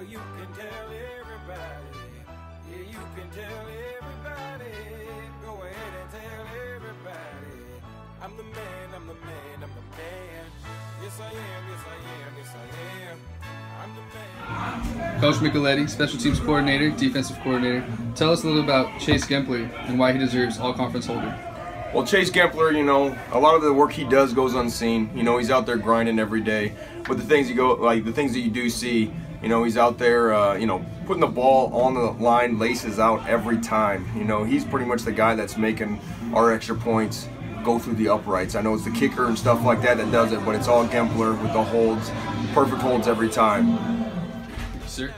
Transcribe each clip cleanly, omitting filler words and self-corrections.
you can tell everybody. Yeah, you can tell everybody. Go ahead and tell everybody. I'm the man, I'm the man, I'm the man. Yes, I am, yes, I am, yes, I am. I'm the man. Coach Micheletti, Special Teams Coordinator, Defensive Coordinator. Tell us a little about Chase Gempler and why he deserves All-Conference holder. Well, Chase Gempler, you know, a lot of the work he does goes unseen. You know, he's out there grinding every day. But the things that you do see, you know, he's out there, you know, putting the ball on the line, laces out every time. You know, he's pretty much the guy that's making our extra points go through the uprights. I know it's the kicker and stuff like that does it, but it's all Gempler with the holds, perfect holds every time. Sir.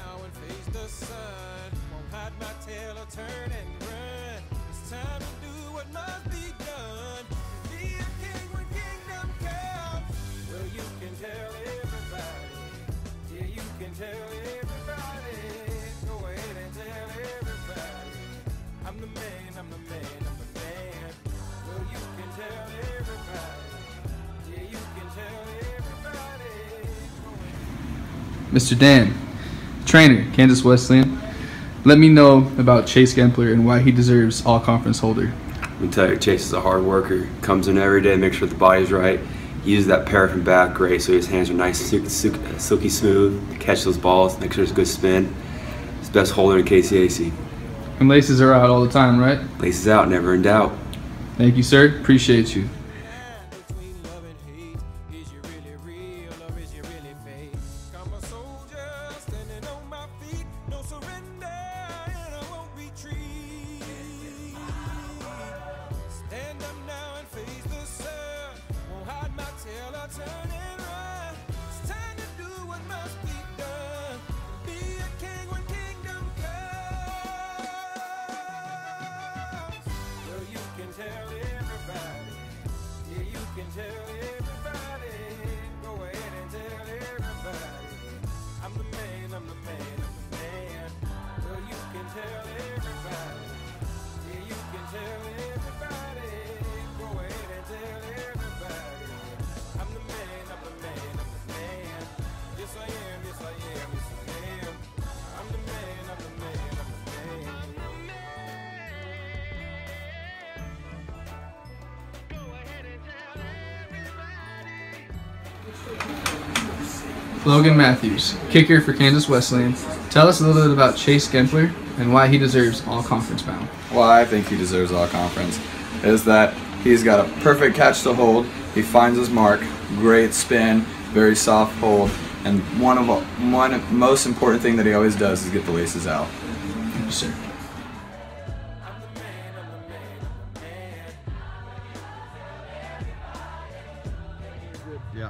Mr. Dan, trainer, Kansas Wesleyan, let me know about Chase Gempler and why he deserves All-Conference holder. Let me tell you, Chase is a hard worker. Comes in every day, makes sure the body's right. He uses that paraffin back great, so his hands are nice, silky smooth to catch those balls, make sure there's a good spin. He's the best holder in KCAC. And laces are out all the time, right? Laces out, never in doubt. Thank you, sir. Appreciate you. Logan Matthews, kicker for Kansas Wesleyan. Tell us a little bit about Chase Gempler and why he deserves All-Conference bound. Why I think he deserves All-Conference is that he's got a perfect catch to hold, he finds his mark, great spin, very soft hold, and one most important thing that he always does is get the laces out. Thank you, sir. Yeah.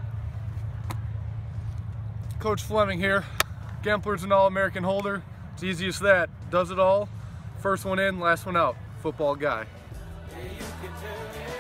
Coach Fleming here. Gempler's an All-American holder. It's easy as that. Does it all. First one in, last one out. Football guy. Yeah, you can tell